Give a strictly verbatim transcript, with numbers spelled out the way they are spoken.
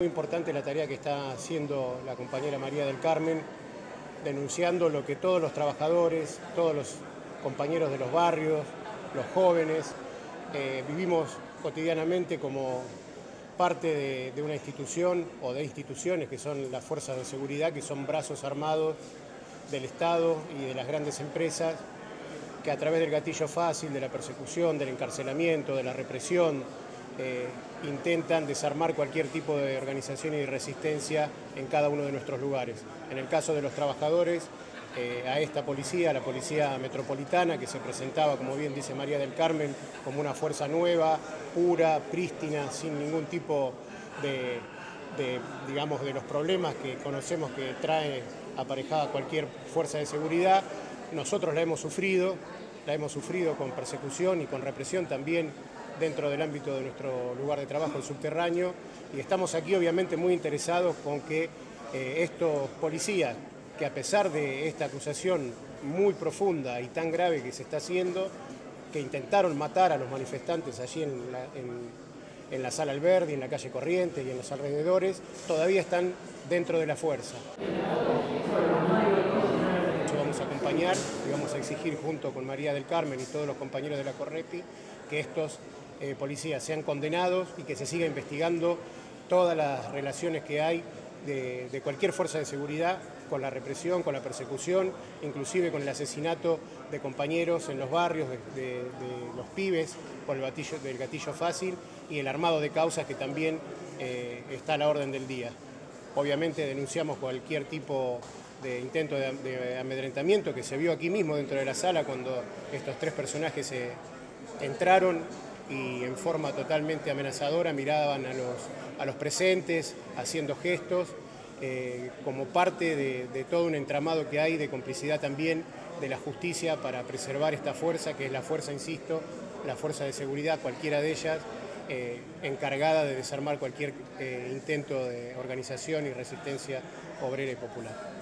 Muy importante la tarea que está haciendo la compañera María del Carmen, denunciando lo que todos los trabajadores, todos los compañeros de los barrios, los jóvenes, eh, vivimos cotidianamente como parte de, de una institución o de instituciones que son las fuerzas de seguridad, que son brazos armados del Estado y de las grandes empresas, que a través del gatillo fácil, de la persecución, del encarcelamiento, de la represión, eh, intentan desarmar cualquier tipo de organización y resistencia en cada uno de nuestros lugares. En el caso de los trabajadores, eh, a esta policía, a la policía metropolitana, que se presentaba, como bien dice María del Carmen, como una fuerza nueva, pura, prístina, sin ningún tipo de, de, digamos, de los problemas que conocemos que trae aparejada cualquier fuerza de seguridad. Nosotros la hemos sufrido, la hemos sufrido con persecución y con represión también dentro del ámbito de nuestro lugar de trabajo, el subterráneo, y estamos aquí obviamente muy interesados con que eh, estos policías, que a pesar de esta acusación muy profunda y tan grave que se está haciendo, que intentaron matar a los manifestantes allí en la, en, en la Sala Alberdi, en la calle Corrientes y en los alrededores, todavía están dentro de la fuerza. Vamos a acompañar y vamos a exigir junto con María del Carmen y todos los compañeros de la Correpi que estos eh, policías sean condenados y que se siga investigando todas las relaciones que hay de, de cualquier fuerza de seguridad con la represión, con la persecución, inclusive con el asesinato de compañeros en los barrios, de, de, de los pibes, por el gatillo, del gatillo fácil, y el armado de causas que también eh, está a la orden del día. Obviamente denunciamos cualquier tipo de intento de, de amedrentamiento que se vio aquí mismo dentro de la sala cuando estos tres personajes se entraron y en forma totalmente amenazadora miraban a los, a los presentes haciendo gestos eh, como parte de, de todo un entramado que hay de complicidad también de la justicia para preservar esta fuerza, que es la fuerza, insisto, la fuerza de seguridad, cualquiera de ellas, eh, encargada de desarmar cualquier eh, intento de organización y resistencia obrera y popular.